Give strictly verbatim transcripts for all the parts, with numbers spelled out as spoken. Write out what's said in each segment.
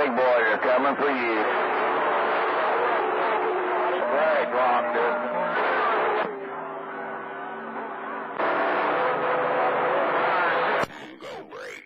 big boys are coming for you. Right, long distance. Go break.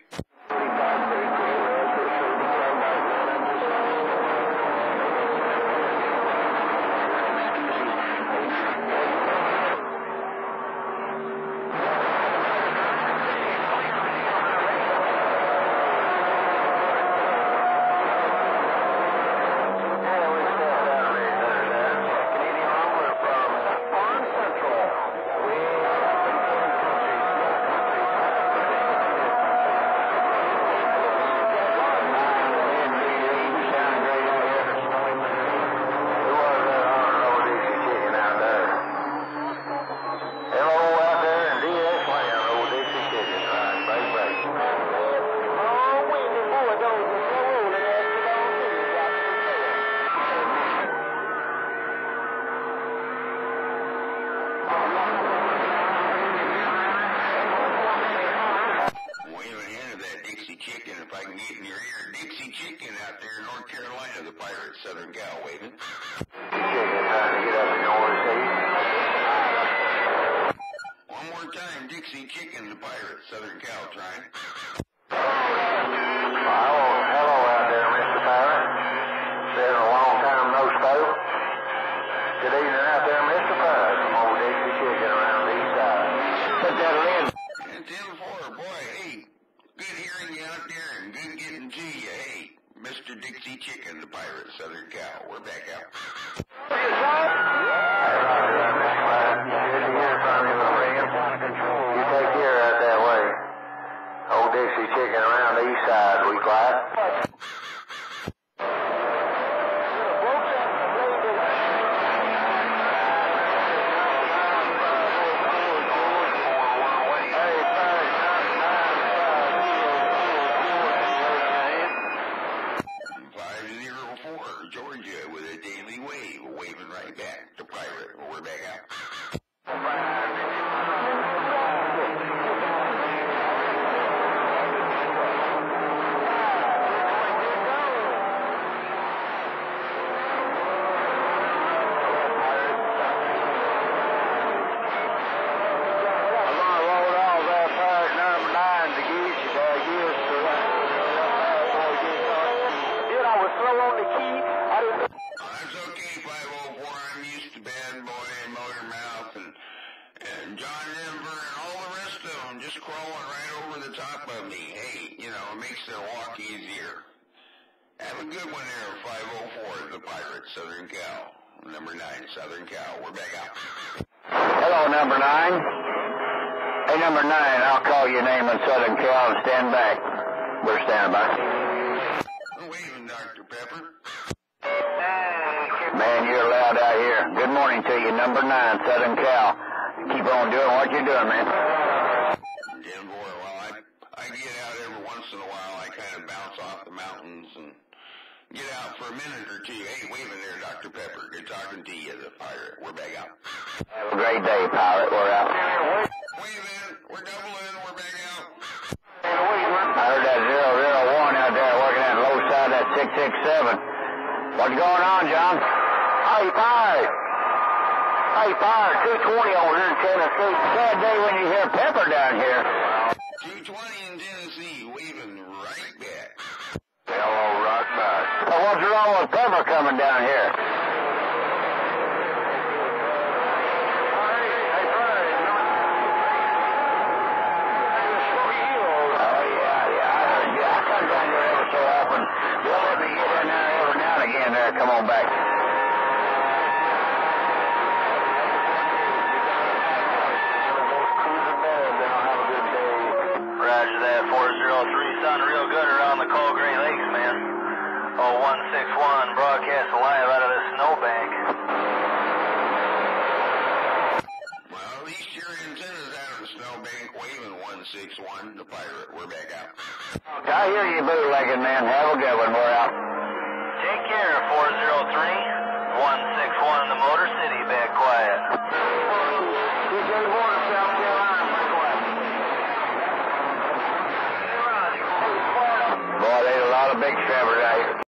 DixiChicken, if I can get in your ear, DixiChicken out there in North Carolina, the pirate Southern Cal waving. DixiChicken trying to get up in your seat. One more time, DixiChicken, the pirate Southern Cal trying. Well, hello out there, Mister Pirate. Been a long time no spoke. Good evening out there, Mister Pirate. Some old DixiChicken around these sides. Put that in. And ten four, boy, hey. Good hearing you out there and good getting to you. Hey, Mister DixiChicken, the pirate Southern Cal. We're back out. Good to hear from you, my friend. You take care out that way. Old DixiChicken around the east side, we quiet. Georgia with a daily wave, waving right back. The pirate, we're back out. That's okay, five oh four. I'm used to Bad Boy and Motor Mouth and, and John Denver and all the rest of them just crawling right over the top of me. Hey, you know, it makes their walk easier. Have a good one there, five oh four, the pirate, Southern Cal. Number nine, Southern Cal. We're back out. Hello, number nine. Hey, number nine, I'll call your name in Southern Cal and stand back. We're standing by. Waving, Doctor Pepper. Man, you're loud out here. Good morning to you, number nine, Southern Cal. Keep on doing what you're doing, man. Denver, well, I, I get out every once in a while. I kind of bounce off the mountains and get out for a minute or two. Hey, waving there, Doctor Pepper. Good talking to you, the pirate. We're back out. Have a great day, pirate. We're out. Waving. We're doubling. We're back out. I heard that zero zero one out there working that low side, that six six seven. What's going on, John? Hey, pirate. Hey, pirate, two twenty over here in Tennessee. Sad day when you hear Pepper down here. two twenty in Tennessee, waving right back. Hello, right back. Well, what's wrong with Pepper coming down here? Oh, yeah, yeah, I heard you. I come down here every so often. You'll let me get in there every now and again there. Come on back. Roger that, four zero three, sounding real good around the Cold Gray Lakes, man. Oh, one six one, broadcast live out of the snowbank. Well, at least your antenna's out of the snowbank, waving one six one, the pirate. We're back out. I hear you bootlegging, man. Have a good one. We're out. Take care, four zero three, one six one in the Motor City, back quiet. South Carolina, back quiet. Boy, there's a lot of big trappers out here.